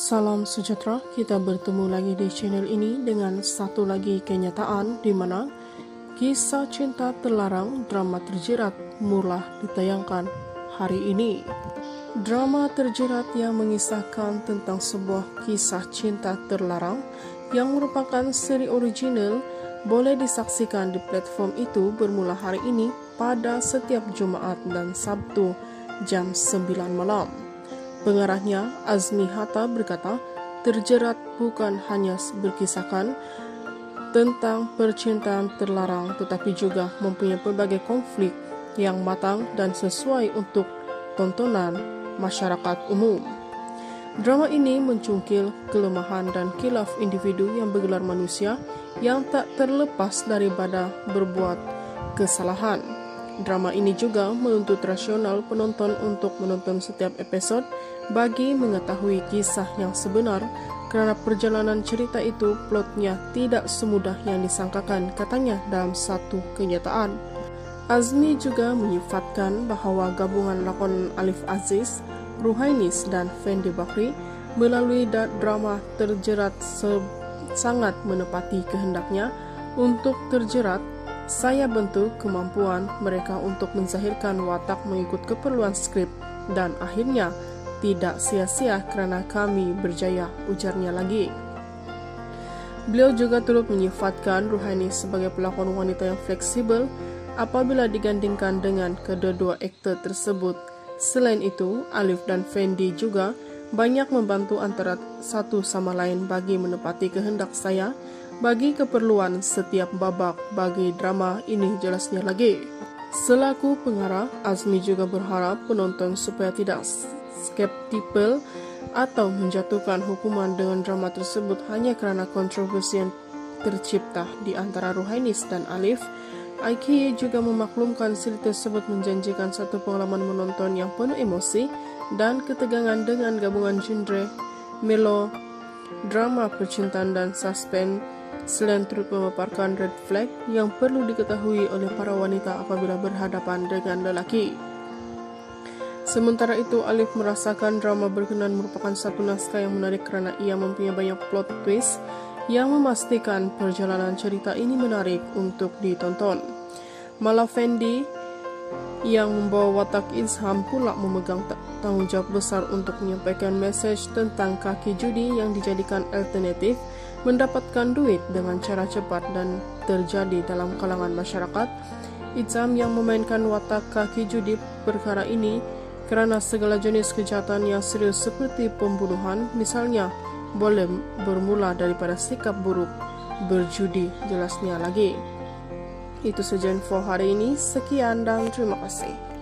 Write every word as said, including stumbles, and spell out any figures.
Salam sejahtera, kita bertemu lagi di channel ini dengan satu lagi kenyataan di mana kisah cinta terlarang drama terjerat mula ditayangkan hari ini. Drama terjerat yang mengisahkan tentang sebuah kisah cinta terlarang yang merupakan seri original boleh disaksikan di platform itu bermula hari ini pada setiap Jumaat dan Sabtu jam sembilan malam. Pengarahnya, Azmi Hatta, berkata, terjerat bukan hanya berkisahkan tentang percintaan terlarang, tetapi juga mempunyai berbagai konflik yang matang dan sesuai untuk tontonan masyarakat umum. Drama ini mencungkil kelemahan dan khilaf individu yang bergelar manusia yang tak terlepas daripada berbuat kesalahan. Drama ini juga menuntut rasional penonton untuk menonton setiap episod bagi mengetahui kisah yang sebenar, kerana perjalanan cerita itu plotnya tidak semudah yang disangkakan, katanya dalam satu kenyataan. Azmi juga menyifatkan bahawa gabungan lakon Alif Aziz, Ruhainis dan Fendi Bakri melalui drama terjerat sangat menepati kehendaknya untuk terjerat. Saya bentuk kemampuan mereka untuk menzahirkan watak mengikut keperluan skrip dan akhirnya tidak sia-sia kerana kami berjaya, ujarnya lagi. Beliau juga turut menyifatkan Ruhaini sebagai pelakon wanita yang fleksibel apabila digandingkan dengan kedua-dua aktor tersebut. Selain itu, Alif dan Fendi juga banyak membantu antara satu sama lain bagi menepati kehendak saya bagi keperluan setiap babak bagi drama ini, jelasnya lagi. Selaku pengarah, Azmi juga berharap penonton supaya tidak skeptikal atau menjatuhkan hukuman dengan drama tersebut hanya kerana kontroversi yang tercipta di antara Ruhainis dan Alif. I K Y juga memaklumkan siri tersebut menjanjikan satu pengalaman menonton yang penuh emosi dan ketegangan dengan gabungan genre melo, drama percintaan dan suspense. Selain turut memaparkan red flag yang perlu diketahui oleh para wanita apabila berhadapan dengan lelaki. Sementara itu, Alif merasakan drama berkenaan merupakan satu naskah yang menarik kerana ia mempunyai banyak plot twist yang memastikan perjalanan cerita ini menarik untuk ditonton. Malah Fendi yang membawa watak Izham pula memegang tanggungjawab besar untuk menyampaikan mesej tentang kaki judi yang dijadikan alternatif mendapatkan duit dengan cara cepat dan terjadi dalam kalangan masyarakat. Izham yang memainkan watak kaki judi perkara ini kerana segala jenis kejahatan yang serius seperti pembunuhan misalnya boleh bermula daripada sikap buruk berjudi, jelasnya lagi. Itu saja info hari ini. Sekian dan terima kasih.